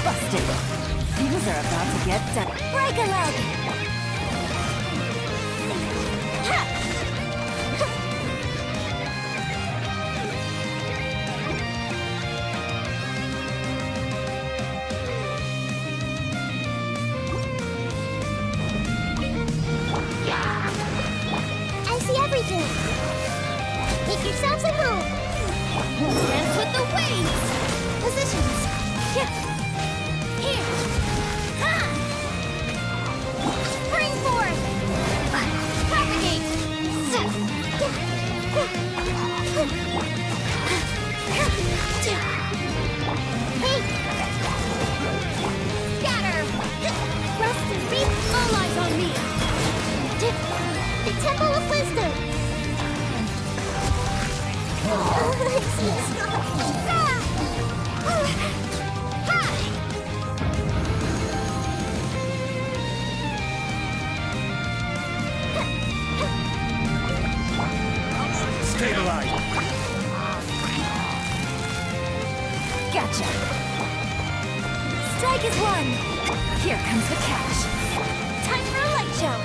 Busted. Things are about to get done. Break a leg! I see everything. Make yourselves at home. Dance with the waves! Positions. Here! Ha! Spring forth! Propagate! Hey! Scatter! Rest and reap. All eyes on me! The Temple of Wisdom. Stabilize. Gotcha. Strike is one. Here comes the catch. Time for a light show!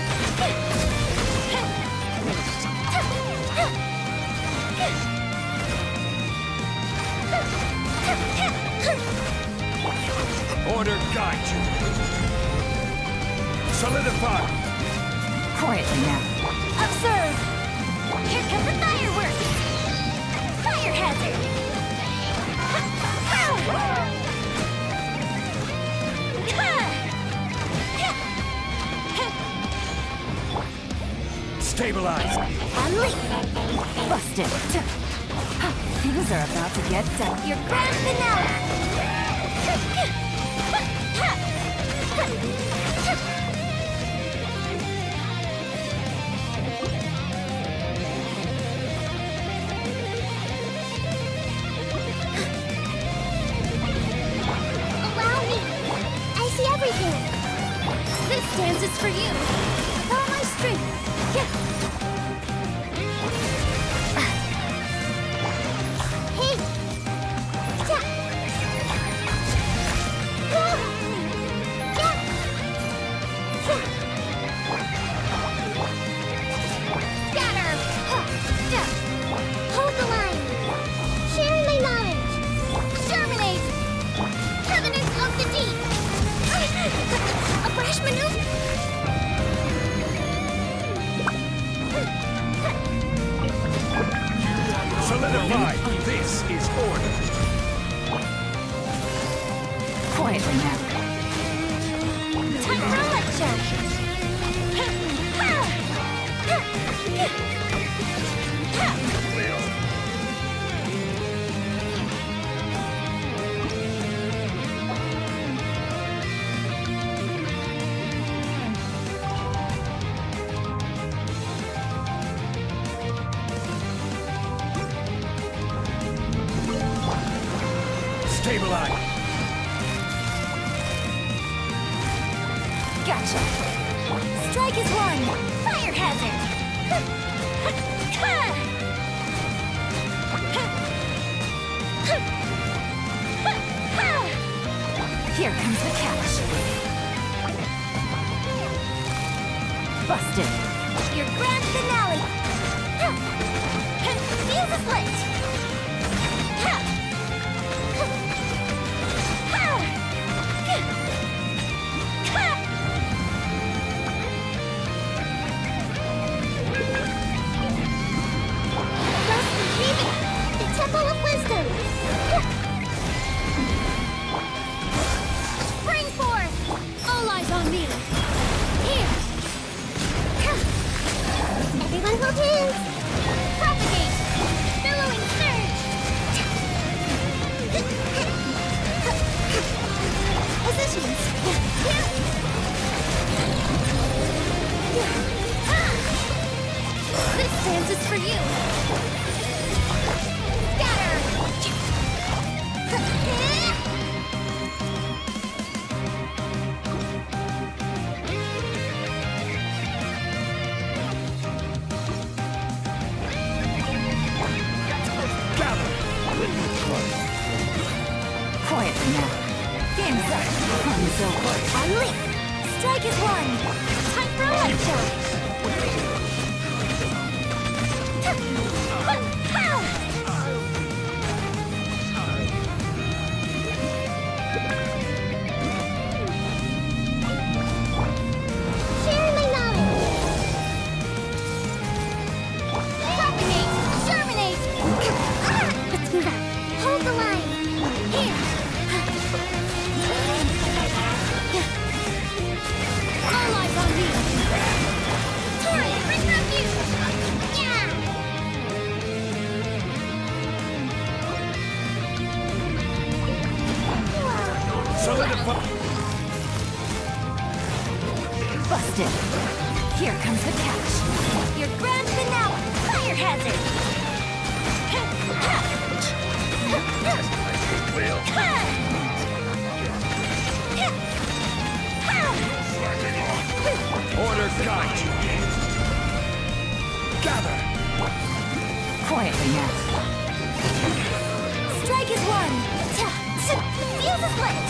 Order guide you. Solidify. Quietly now. Observe! Here comes the fireworks! Fire hazard! Stabilize. Unleash. Busted. Things are about to get done. Your grand finale! Allow me. I see everything. This dance is for you! All my strength. Hey! Scatter! Hold the line. Share my knowledge. Terminate! Covenant of the Deep! A brash maneuver? Solidify. This is order. Quietly now. Time for a light show! Stabilize. Gotcha. Strike is one. Fire hazard! Here comes the catch. Busted. Your grand finale! Fuse is lit! Rest and reap. The Temple of Wisdom. Spring forth! All eyes on me! Here! Everyone hold hands. Propagate! Billowing surge! Positions. This dance is for you! Scatter! Gather. Quietly now. Game's up. Fun's over. Unleash! Strike is one! Time for a light shot! Share my knowledge! Propagate! Germinate! Let's move out! Hold the line! Here! All eyes on me! Torrent, bring refuge! Yeah! Solidify! Busted. Here comes the catch. Your grand finale! Fire hazard! Order guide you. Gather! Quietly now. Strike is one! Fuse is lit!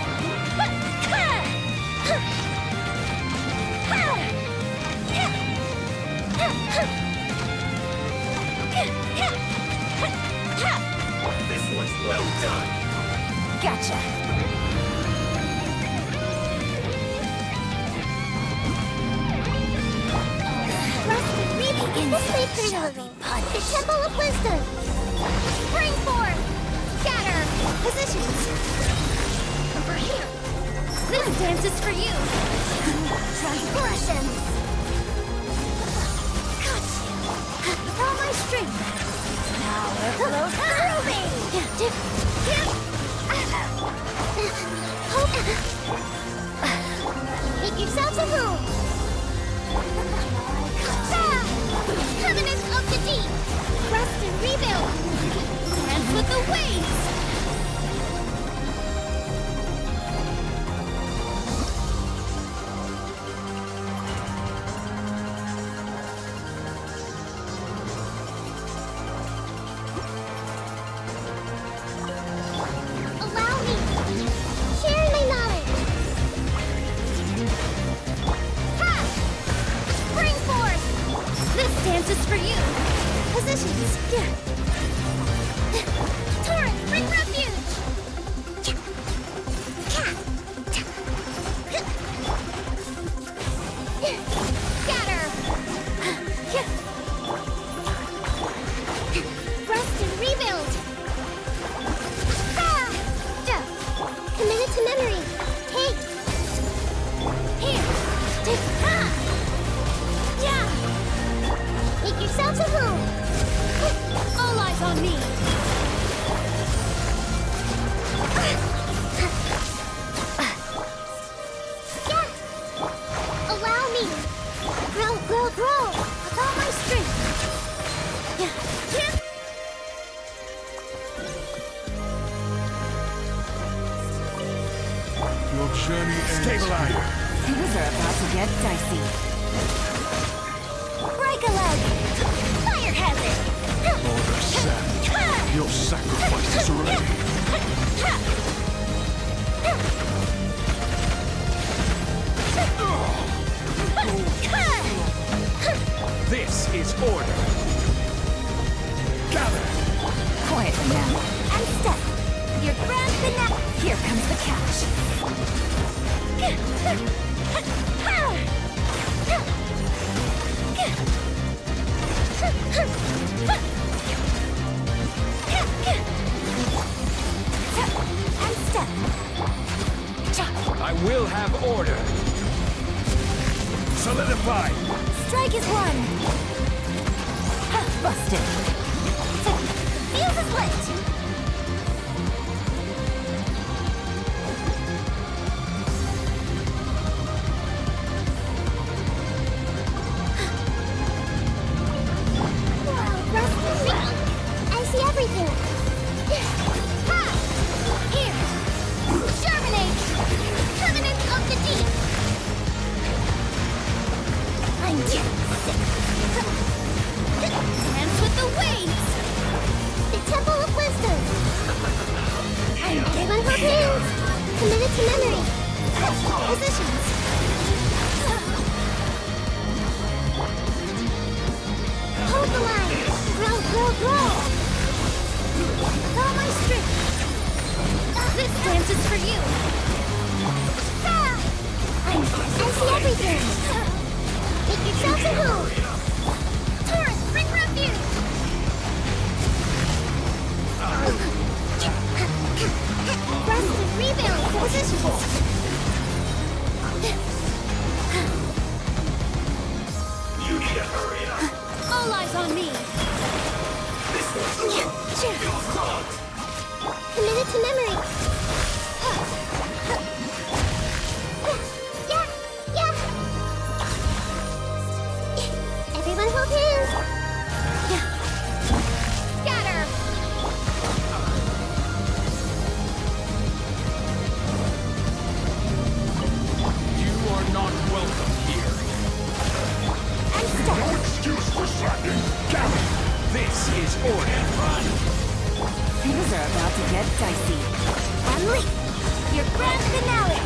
This was well done! Gotcha. This way through the Temple of Wisdom! Spring forth! Scatter! Positions! Over here! This dance is for you! Transgression! Got you! With all my strength! Now it flows through me! Make yourselves at home! Covenant of the Deep! Rest and rebuild! Dance with the waves! Allow me! Share my knowledge! Ha! Spring forth! This dance is for you! Positions! Torrent, bring refuge! Scatter! Rest and rebuild! Committed to memory! Take! Here! Yeah! Make yourselves at home! All eyes on me! Yeah! Allow me! Grow, grow, grow! With all my strength! Yeah! Your journey ends. Stabilize! Things are about to get dicey. Break a leg! Fire hazard! Order savage. Your sacrifice is ready. This is order. Gather! Quietly now. And step! Your grand finale! Here comes the catch. And step! I will have order. Solidify! Strike is one! Busted. Fuse is lit! I see everything! Ha! Here! Germinate! Covenant of the Deep! I'm sick! Dance with the waves! The Temple of Wisdom! Committed to memory. Positions. Hold the line. Grow, grow, grow. With all my strength. This dance is for you. I see everything. Make yourself at home. Taurus, bring refuge. Rest and rebalance positions. You need to hurry up. All eyes on me. Committed to memory. Yeah. Everyone hold hands. Scatter. You are not welcome here. I'm stuck. No excuse for slacking. Gary, this is order. Things are about to get dicey. Unleash your grand finale.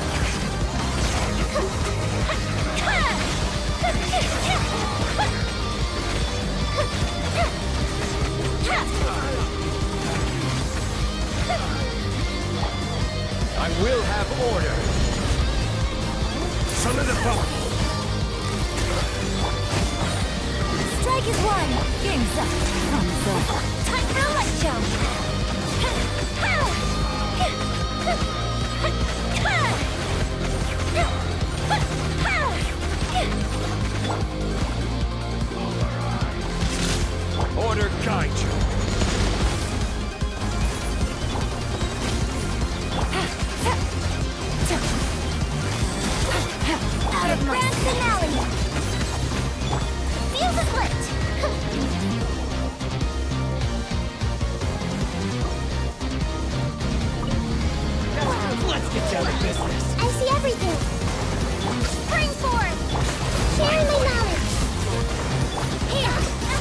I will have order. Solidify. Strike is one. Game's up. Runs over. Time for a light show. Order guide you. Out of grand finale. Fuse is lit. Let's get down to business. I see everything. Spring forth. Sharing my knowledge. Here.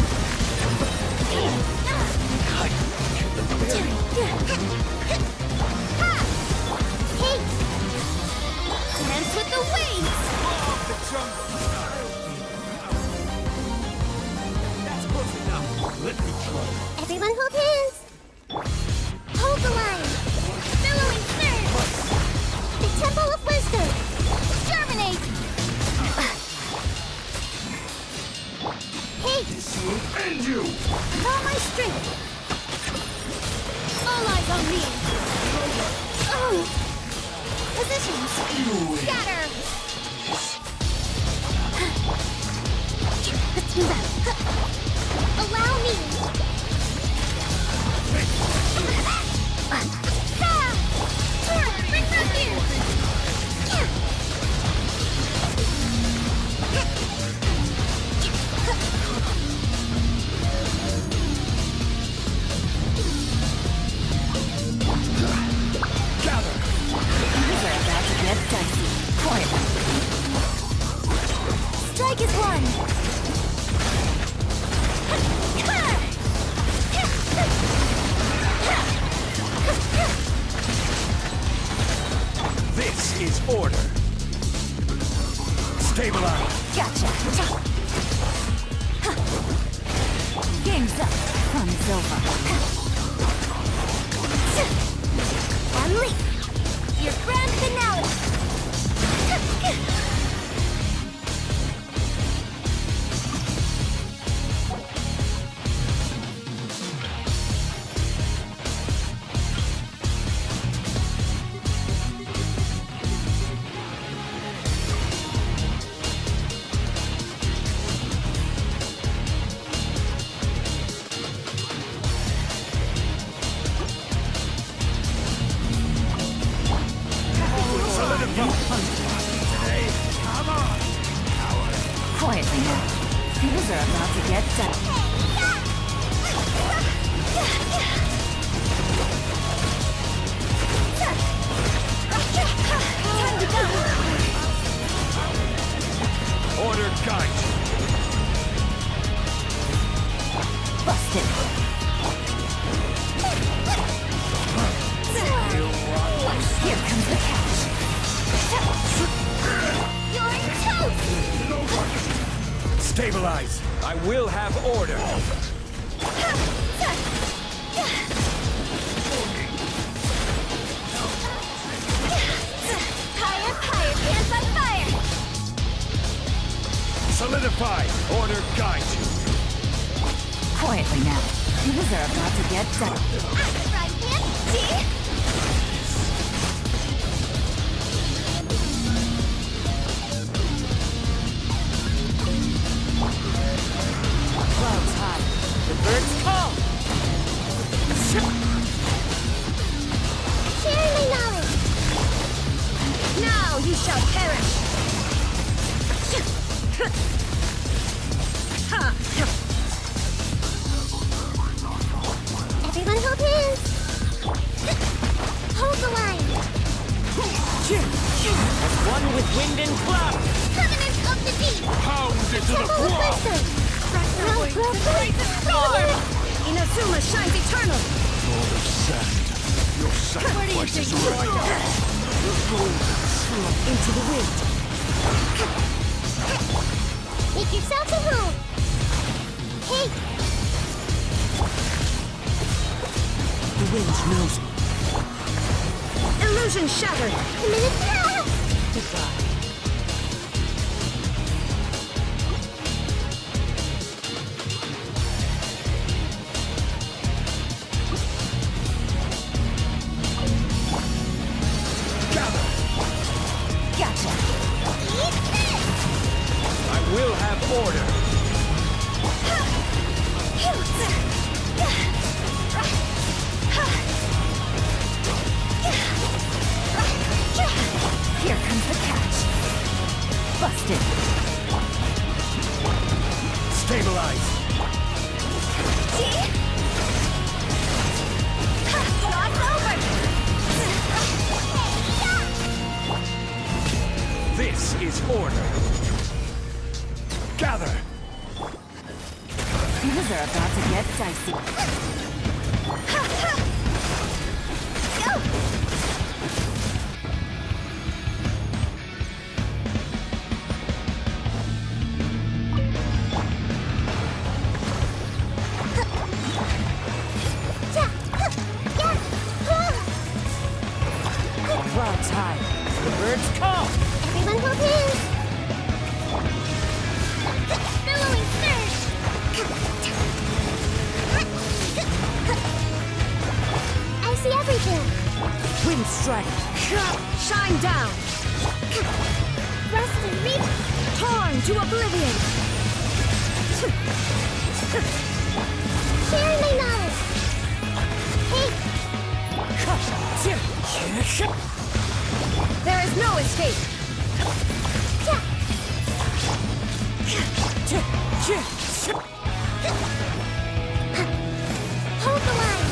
Hey. Dance with the waves. That's close enough. Let me try. Everyone hold hands. Hold the line. Billowing surge. The Temple of Wisdom. Germinate. Hey. This will end you. With all my strength. All eyes on me. Oh. Positions. Scatter. Let's move out. Allow me. Bring refuge. Gather. Things are about to get dicey. Quietly. Strike is one. This is order. Stabilize. Gotcha. Game's up. Runs over. Unleash your grand finale. Quietly now. Things are about to get dicey. Time to go. Order guide you. Busted. Here comes the cat. Stabilize! I will have order! Higher, higher, hands on fire! Solidify! Order guide you! Quietly now. Healers are about to get done. Right hand, see? Clouds high. The birds call. Share my knowledge! Now you shall perish! Everyone hold hands! Hold the line! As one with wind and cloud. Covenant of the deep! Pound into the Temple of ground! wisdom! Inazuma shines eternal! Lord of Sand, your sacrifice is ready! The golden slump. Into the wind! Make yourself at home! Hey! The wind knows me. Illusion shattered! Goodbye. Gotcha. Eat this! I will have order! Here comes the catch. Busted. Stabilize! See? Cross over! This is order! Gather! Healers are about to get dicey. Go! Clouds high. The birds call. Everyone hold hands! Billowing surge! I see everything! Wind strike. Shine down! Rust and reap! Torn to oblivion! Share my knowledge! Hey! There is no escape! Hold the line!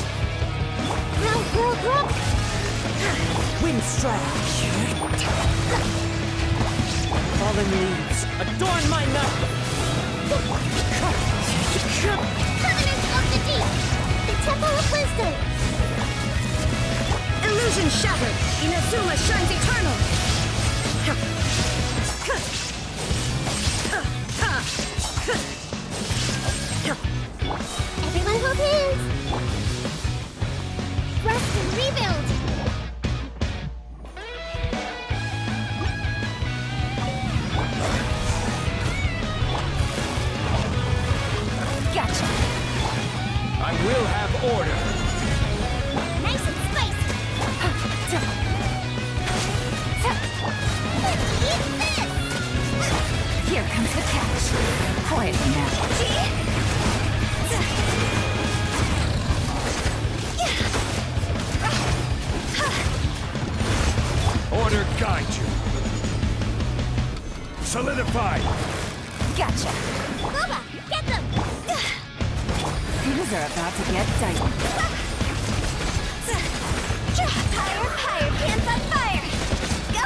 Row! Wind strike. Fallen leaves. Adorn my night. Covenant of the deep! The Temple of Wisdom! Illusion shattered! Inazuma shines eternal! Everyone hold hands! Rest and rebuild! Gotcha. I will have order! Nice and spicy! Eat this! Here comes the catch. Quietly now. Order guide you! Solidify! Gotcha. Booba, get them! Healers are about to get dicey. Higher, hands on fire! Go!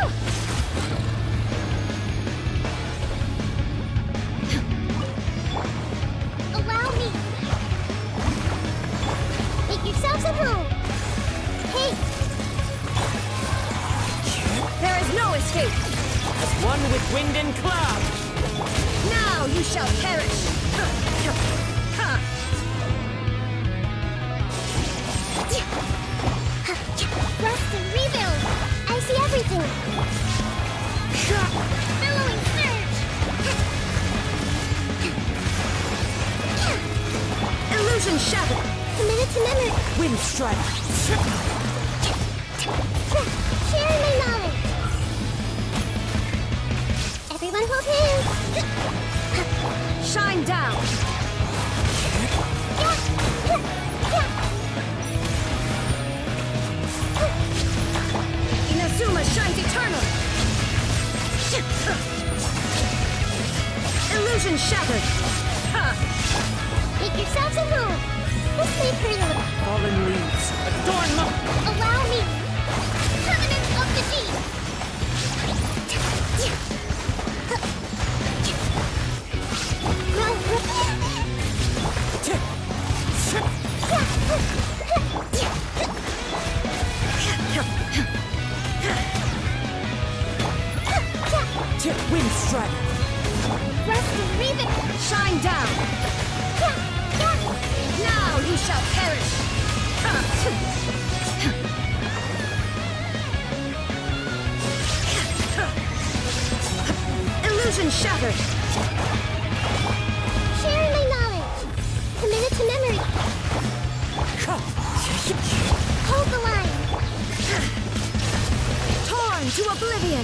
Allow me! Make yourselves at home! Hey! There is no escape! As one with wind and cloud. Now you shall perish! Rest and rebuild! I see everything! Billowing surge! Illusion shattered! Committed to memory! Wind strike! Sharing my knowledge! Everyone hold hands! Shine down! Inazuma shines eternal! Illusion shattered! Make yourselves at home! This may hurt a little. Fallen leaves, adorn them! Allow me! Permanence of the deep! Wind strike! Rest and rebuild! Shine down! Now you shall perish! Illusion shattered! Sharing my knowledge! Committed to memory! Hold the line! Torn to oblivion!